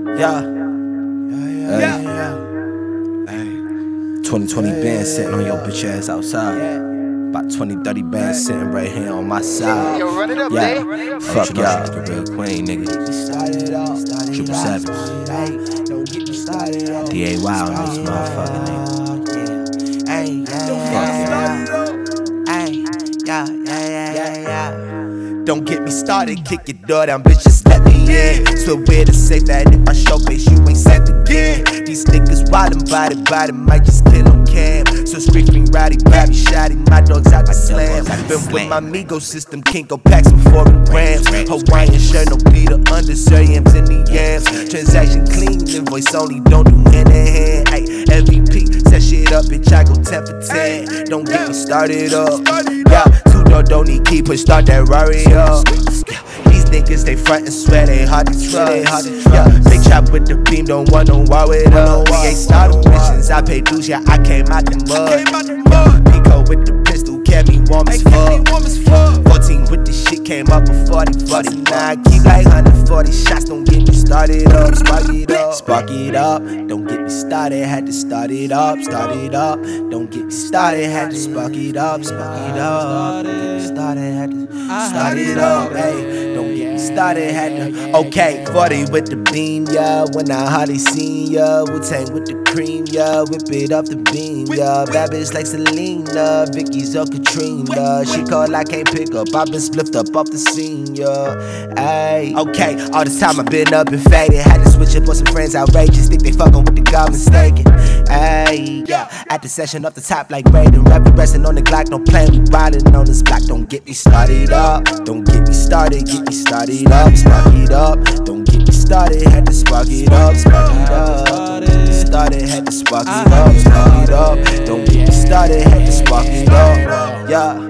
Yeah. 2020 bands sitting on your bitch ass outside. About 20-30 bands sitting right here on my side. Yo, run it up, Yeah, Day. fuck y'all, the real queen, nigga. 777. DAY on this motherfucker, nigga. Fuck y'all. Don't get me started, kick your door down, bitch, just let me in. Swear where to say that if I show face, you ain't sent again. These niggas wildin', body, might just kill on cam. So screaming, rowdy, babby, shotty, my dogs out the slam. Been with my Migo system, can't go pack some 40 grams. Hawaiian shirt, no beater, under yams in the yams. Transaction clean, invoice only, don't do hand in hand. Ay, MVP, set shit up, bitch, I go 10 for 10. Don't get me started up. Yeah, two-door don't need key, push start that Rari up. These niggas, they front and swear they hard to trust. Yeah, big chop with the beam, don't want no war with us. We ain't started missions, I pay dues, yeah, I came out the mud. Pico with the pistol, kept me warm as fuck. 14 with the shit, came up with 40. Now I keep like 140 shots, don't get me started up. Spark it up, don't get me started, had to start it up. Don't get me started, had to spark it up. Don't get me started, had to start it up. Hey, don't get me started, had to. Okay, 40 with the beam, yeah. When I hardly seen ya, Wu-Tang with the cream, yeah. Whip it off the beam, yeah. Bad bitch like Selena, Vicky's or Katrina. She called, I can't pick up, I been spliffed up off the scene, yeah. Ay, okay, all this time I been up and faded. Had to switch up on some friends outrageous, think they fucking with the god mistaken. Ay, yeah, at the session up the top like Raiden. Rapper resting on the Glock, no plan, we riding on this block. Don't get me started up, don't get me started, get me started up. Spark it up, don't get me started, had to spark it up. Spark it up, don't get me started, had to spark it up. Spark it up, don't get me started, had to spark it up. Yeah.